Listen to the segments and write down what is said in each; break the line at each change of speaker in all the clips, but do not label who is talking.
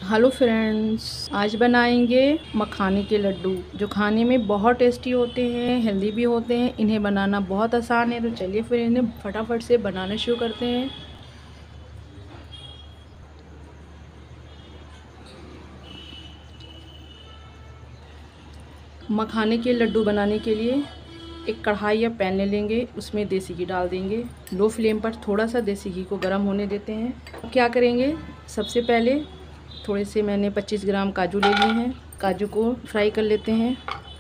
Hello friends, आज बनाएंगे मखाने के लड्डू जो खाने में बहुत टेस्टी होते हैं, हेल्दी भी होते हैं। इन्हें बनाना बहुत आसान है, तो चलिए फिर इन्हें फटाफट से बनाना शुरू करते हैं। मखाने के लड्डू बनाने के लिए एक कढ़ाई या पैन ले लेंगे, उसमें देसी घी डाल देंगे। लो फ्लेम पर थोड़ा सा देसी घी को गर्म होने देते हैं। अब क्या करेंगे, सबसे पहले थोड़े से मैंने 25 ग्राम काजू ले लिए हैं, काजू को फ्राई कर लेते हैं।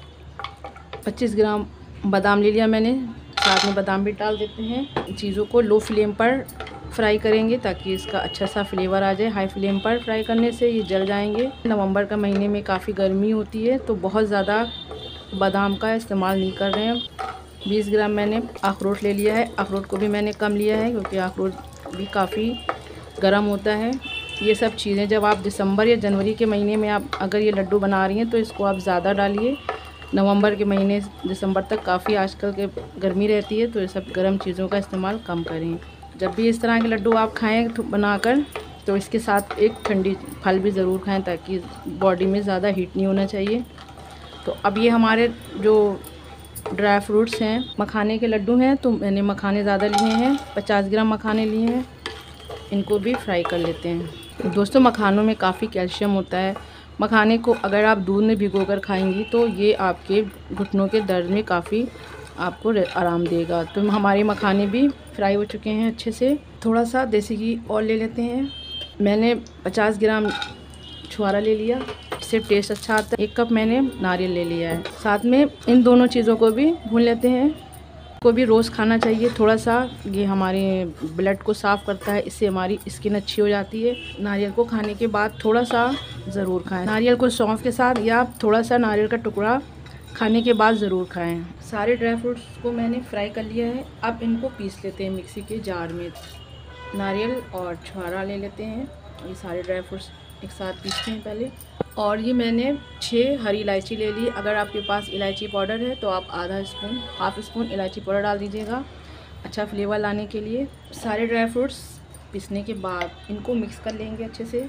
25 ग्राम बादाम ले लिया मैंने, साथ में बादाम भी डाल देते हैं। चीज़ों को लो फ्लेम पर फ्राई करेंगे ताकि इसका अच्छा सा फ्लेवर आ जाए। हाई फ्लेम पर फ्राई करने से ये जल जाएंगे। नवंबर का महीने में काफ़ी गर्मी होती है, तो बहुत ज़्यादा बादाम का इस्तेमाल नहीं कर रहे हैं। 20 ग्राम मैंने अखरोट ले लिया है। अखरोट को भी मैंने कम लिया है क्योंकि अखरोट भी काफ़ी गर्म होता है। ये सब चीज़ें जब आप दिसंबर या जनवरी के महीने में आप अगर ये लड्डू बना रही हैं तो इसको आप ज़्यादा डालिए। नवंबर के महीने दिसंबर तक काफ़ी आजकल के गर्मी रहती है, तो ये सब गर्म चीज़ों का इस्तेमाल कम करें। जब भी इस तरह के लड्डू आप खाएं बनाकर, तो इसके साथ एक ठंडी फल भी ज़रूर खाएं ताकि बॉडी में ज़्यादा हीट नहीं होना चाहिए। तो अब ये हमारे जो ड्राई फ्रूट्स हैं, मखाने के लड्डू हैं, तो मैंने मखाने ज़्यादा लिए हैं, 50 ग्राम मखाने लिए हैं। इनको भी फ्राई कर लेते हैं। दोस्तों, मखानों में काफ़ी कैल्शियम होता है। मखाने को अगर आप दूध में भिगोकर खाएंगी तो ये आपके घुटनों के दर्द में काफ़ी आपको आराम देगा। तो हमारे मखाने भी फ्राई हो चुके हैं अच्छे से। थोड़ा सा देसी घी और ले लेते हैं। मैंने 50 ग्राम छुआरा ले लिया, इससे टेस्ट अच्छा आता है। 1 कप मैंने नारियल ले लिया है। साथ में इन दोनों चीज़ों को भी भून लेते हैं। को भी रोज़ खाना चाहिए थोड़ा सा, ये हमारे ब्लड को साफ़ करता है, इससे हमारी स्किन अच्छी हो जाती है। नारियल को खाने के बाद थोड़ा सा ज़रूर खाएं। नारियल को सौंफ के साथ या थोड़ा सा नारियल का टुकड़ा खाने के बाद ज़रूर खाएं। सारे ड्राई फ्रूट्स को मैंने फ्राई कर लिया है। अब इनको पीस लेते हैं मिक्सी के जार में। नारियल और छुआरा ले लेते हैं, ये सारे ड्राई फ्रूट्स एक साथ पीसते हैं पहले। और ये मैंने 6 हरी इलायची ले ली। अगर आपके पास इलायची पाउडर है तो आप हाफ स्पून इलायची पाउडर डाल दीजिएगा, अच्छा फ्लेवर लाने के लिए। सारे ड्राई फ्रूट्स पीसने के बाद इनको मिक्स कर लेंगे अच्छे से।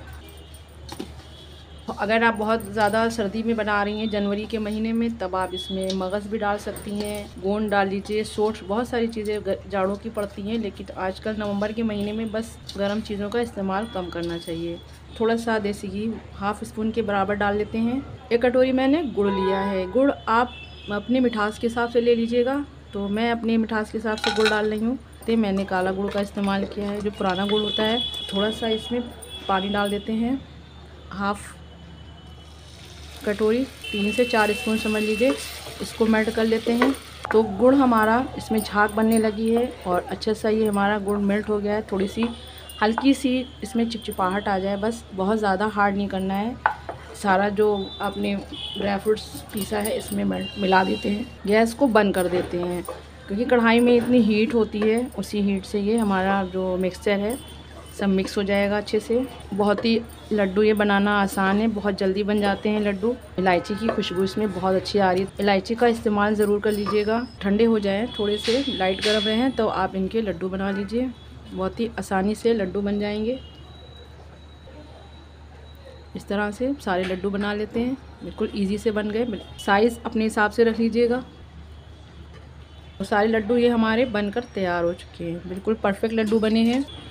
अगर आप बहुत ज़्यादा सर्दी में बना रही हैं जनवरी के महीने में, तब आप इसमें मगज़ भी डाल सकती हैं, गोंद डाल लीजिए, सोंठ, बहुत सारी चीज़ें जाड़ों की पड़ती हैं। लेकिन आजकल नवंबर के महीने में बस गर्म चीज़ों का इस्तेमाल कम करना चाहिए। थोड़ा सा देसी घी हाफ स्पून के बराबर डाल लेते हैं। 1 कटोरी मैंने गुड़ लिया है। गुड़ आप अपनी मिठास के हिसाब से ले लीजिएगा, तो मैं अपनी मिठास के हिसाब से गुड़ डाल रही हूँ। तो मैंने काला गुड़ का इस्तेमाल किया है, जो पुराना गुड़ होता है। थोड़ा सा इसमें पानी डाल देते हैं, हाफ कटोरी, 3 से 4 स्पून समझ लीजिए। इसको मेल्ट कर लेते हैं। तो गुड़ हमारा इसमें झाग बनने लगी है और अच्छा सा ये हमारा गुड़ मेल्ट हो गया है। थोड़ी सी हल्की सी इसमें चिपचिपाहट आ जाए, बस बहुत ज़्यादा हार्ड नहीं करना है। सारा जो आपने ड्राई फ्रूट्स पीसा है इसमें मिला देते हैं। गैस को बंद कर देते हैं क्योंकि कढ़ाई में इतनी हीट होती है, उसी हीट से ये हमारा जो मिक्सचर है सब मिक्स हो जाएगा अच्छे से। बहुत ही लड्डू ये बनाना आसान है, बहुत जल्दी बन जाते हैं लड्डू। इलायची की खुशबू इसमें बहुत अच्छी आ रही है। इलायची का इस्तेमाल ज़रूर कर लीजिएगा। ठंडे हो जाएं, थोड़े से लाइट गर्म रहें, तो आप इनके लड्डू बना लीजिए। बहुत ही आसानी से लड्डू बन जाएंगे। इस तरह से सारे लड्डू बना लेते हैं, बिल्कुल इजी से बन गए। साइज़ अपने हिसाब से रख लीजिएगा। तो सारे लड्डू ये हमारे बनकर तैयार हो चुके हैं, बिल्कुल परफेक्ट लड्डू बने हैं।